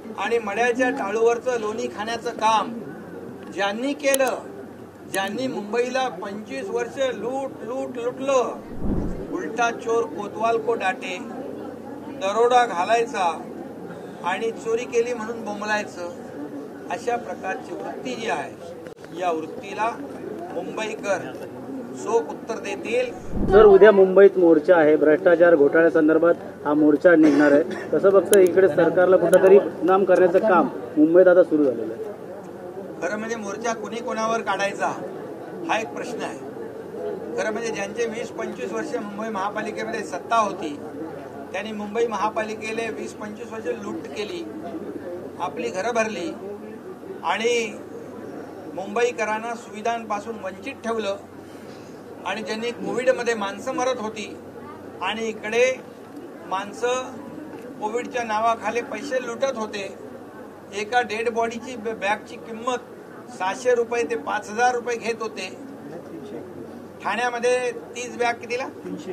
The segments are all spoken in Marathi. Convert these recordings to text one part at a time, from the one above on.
आणि मड्याच्या टाळूवरचं लोणी खाण्याचं काम ज्यांनी केलं, ज्यांनी मुंबईला 25 वर्ष लुटलं, उलटा चोर कोतवाल को डाटे, दरोडा घालायचा आणि चोरी केली म्हणून बोंबलायचं, अशा प्रकारची वृत्ती जी आहे, या वृत्तीला मुंबईकर चोख उत्तर देतील। जर उद्या मुंबईत मोर्चा आहे, भ्रष्टाचार घोटाळ्यासंदर्भात हा मोर्चा निघणार आहे, तसं फक्त इकडे सरकारला कुठेतरी बदनाम करण्याचं काम मुंबईत आता सुरू झालेलं आहे। खरं म्हणजे मोर्चा कुणी कोणावर काढायचा हा एक प्रश्न आहे। खरं म्हणजे ज्यांचे 20-25 वर्ष मुंबई महापालिकेमध्ये सत्ता होती, त्यांनी मुंबई महापालिकेला 20-25 वर्ष लूट केली, आपली घरं भरली आणि मुंबईकरांना सुविधांपासून वंचित ठेवलं, आणि ज्यांनी कोविडमध्ये माणसं मरत होती आणि इकडे माणसं कोविडच्या नावाखाली पैसे लुटत होते। एका डेड बॉडीची बॅगची किंमत 600 रुपये ते 5000 रुपये घेत होते। ठाण्यामध्ये 30 बॅग कितीला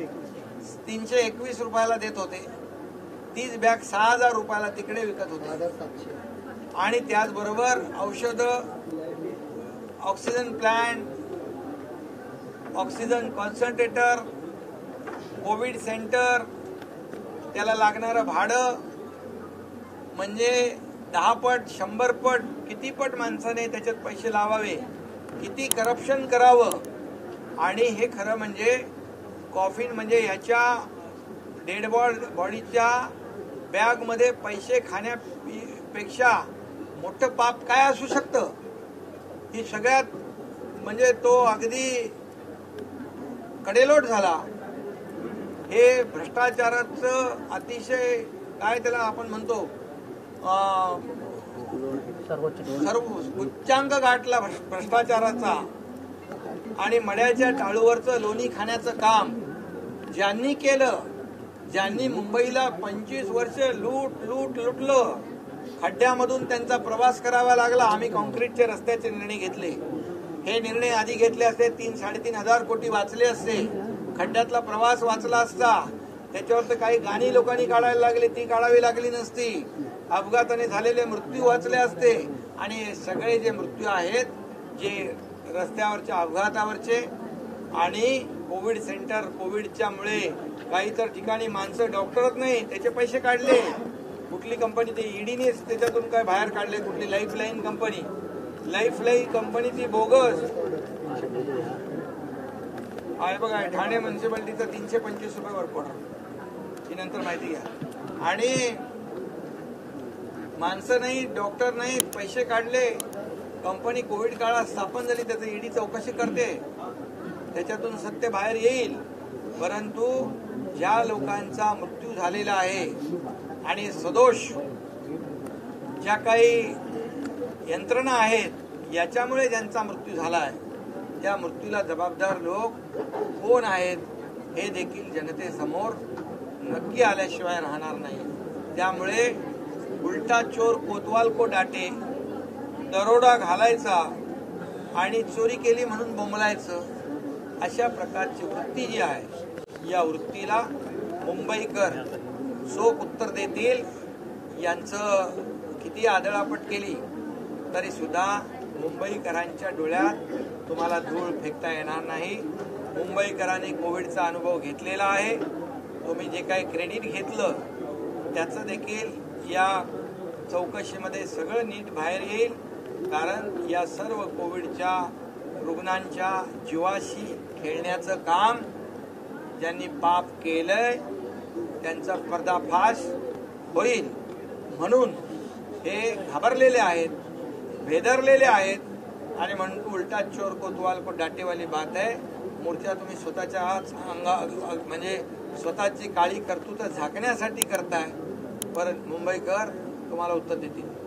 321 रुपयाला देत होते। 30 बॅग 6000 रुपयाला तिकडे विकत होते। आणि त्याचबरोबर औषधं, oxygen plant, oxygen concentrator, covid centre, त्याला लागणारं भाडं म्हणजे 10 पट 100 पट किती पट माणसाने त्याच्यात पैसे लावावे, किती करप्शन करावं। आणि हे खरं म्हणजे कॉफिन म्हणजे ह्याच्या डेड बॉडीच्या बॅगमध्ये पैसे खाण्यापेक्षा मोठं पाप काय असू शकतं। ही सगळ्यात म्हणजे तो अगदी कडेलोट झाला। हे भ्रष्टाचाराचं अतिशय काय त्याला आपण म्हणतो सर्व उच्चांक गाठला भ्रष्टाचाराचा। आणि मड्याच्या टाळूवरचं लोणी खाण्याचं काम ज्यांनी केलं, ज्यांनी मुंबईला 25 वर्ष लुटलं, खड्ड्यामधून त्यांचा प्रवास करावा लागला। आम्ही कॉन्क्रीटचे रस्त्याचे निर्णय घेतले, हे निर्णय आधी घेतले असते 3-3.5 हजार कोटी वाचले असते, खड्ड्यातला प्रवास वाचला असता, त्याच्यावर तर काही गाणी लोकांनी काढायला लागली, ती काढावी लागली नसती, अपघाताने झालेले मृत्यू वाचले असते। आणि सगळे जे मृत्यू आहेत, जे रस्त्यावरच्या अपघातावरचे आणि कोविड सेंटर, कोविडच्या मुळे काही तर ठिकाणी माणसं डॉक्टरच नाही त्याचे पैसे काढले। कुठली कंपनी, ते ईडीने त्याच्यातून काय बाहेर काढले, कुठली लाईफलाईन कंपनी ती बोगस आहे बघा। ठाणे म्युन्सिपाल्टीचा 325 रुपये वर्क ऑर्डर, ती नंतर माहिती घ्या। आणि माणसं नाही, डॉक्टर नाही, पैसे काढले। कंपनी कोविड काळात स्थापन झाली, त्याचं ईडी चौकशी करते, त्याच्यातून सत्य बाहेर येईल। परंतु ज्या लोकांचा मृत्यू झालेला आहे आणि सदोष ज्या काही यंत्रणा आहेत, याच्यामुळे ज्यांचा मृत्यू झाला आहे, त्या मृत्यूला जबाबदार लोक कोण आहेत हे देखील जनतेसमोर नक्की आल्याशिवाय राहणार नाही। त्यामुळे उलटा चोर कोतवाल को डाटे, दरोडा घालायचा आणि चोरी केली म्हणून बोंबलायचं, अशा प्रकारची वृत्ती जी आहे, या वृत्तीला मुंबईकर चोख उत्तर देतील। यांचं किती आदळापट केली तरी सुद्धा मुंबईकरांच्या डोळ्यात तुम्हाला धूळ फेकता येणार नाही। मुंबईकरांनी कोविडचा अनुभव घेतलेला आहे। तुम्ही जे काही क्रेडिट घेतलं त्याचं देखील या चौकशीमध्ये सगळं नीट बाहेर येईल। कारण या सर्व कोविडच्या रुग्णांच्या जीवाशी खेळण्याचं काम ज्यांनी पाप केलंय त्यांचा पर्दाफाश होईल, म्हणून हे घाबरलेले आहेत, भेदरलेले आहेत। आणि म्हणून उलटा चोर कोतवाल को डाटेवाली बात आहे। मोर्चा तुम्ही स्वतःच्या म्हणजे स्वतःची काळी कर्तृत्व झाकण्यासाठी करताय, परंतु मुंबईकर तुम्हाला उत्तर देतील।